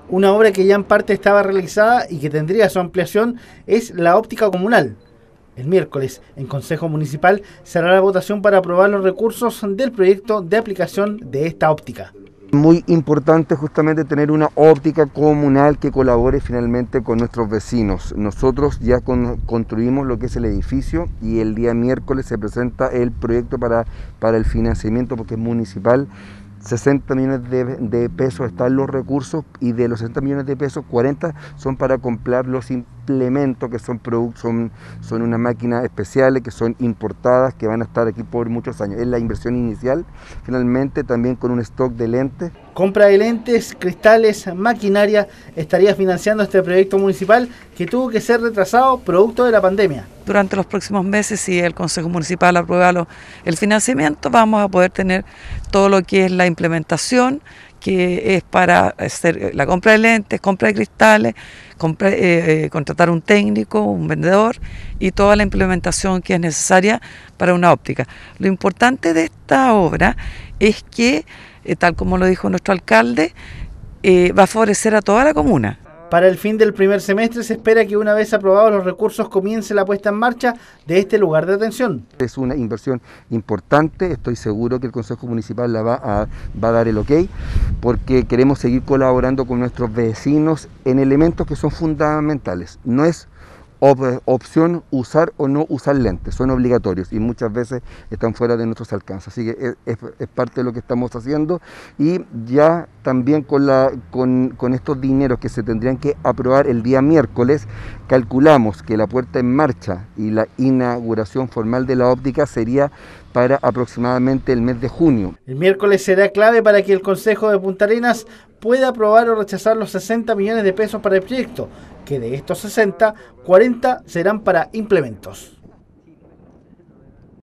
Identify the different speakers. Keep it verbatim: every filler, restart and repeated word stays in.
Speaker 1: Una obra que ya en parte estaba realizada y que tendría su ampliación es la óptica comunal. El miércoles, en Consejo Municipal, será la votación para aprobar los recursos del proyecto de aplicación de esta óptica.
Speaker 2: Muy importante justamente tener una óptica comunal que colabore finalmente con nuestros vecinos. Nosotros ya con, construimos lo que es el edificio y el día miércoles se presenta el proyecto para, para el financiamiento porque es municipal. sesenta millones de, de pesos están los recursos y de los sesenta millones de pesos, cuarenta son para comprar los implementos que son productos, son, son unas máquinas especiales que son importadas, que van a estar aquí por muchos años. Es la inversión inicial, finalmente también con un stock de lentes.
Speaker 1: Compra de lentes, cristales, maquinaria, estaría financiando este proyecto municipal que tuvo que ser retrasado producto de la pandemia.
Speaker 3: Durante los próximos meses, si el Consejo Municipal aprueba lo, el financiamiento, vamos a poder tener todo lo que es la implementación, que es para hacer la compra de lentes, compra de cristales, compra, eh, eh, contratar un técnico, un vendedor y toda la implementación que es necesaria para una óptica. Lo importante de esta obra es que, eh, tal como lo dijo nuestro alcalde, eh, va a favorecer a toda la comuna.
Speaker 1: Para el fin del primer semestre se espera que una vez aprobados los recursos comience la puesta en marcha de este lugar de atención.
Speaker 2: Es una inversión importante, estoy seguro que el Consejo Municipal la va a, va a dar el ok, porque queremos seguir colaborando con nuestros vecinos en elementos que son fundamentales. No es op opción usar o no usar lentes, son obligatorios y muchas veces están fuera de nuestros alcances, así que es, es, es parte de lo que estamos haciendo y ya también con, la, con, con estos dineros que se tendrían que aprobar el día miércoles, calculamos que la puesta en marcha y la inauguración formal de la óptica sería para aproximadamente el mes de junio.
Speaker 1: El miércoles será clave para que el Consejo de Punta Arenas pueda aprobar o rechazar los sesenta millones de pesos para el proyecto, que de estos sesenta, cuarenta serán para implementos.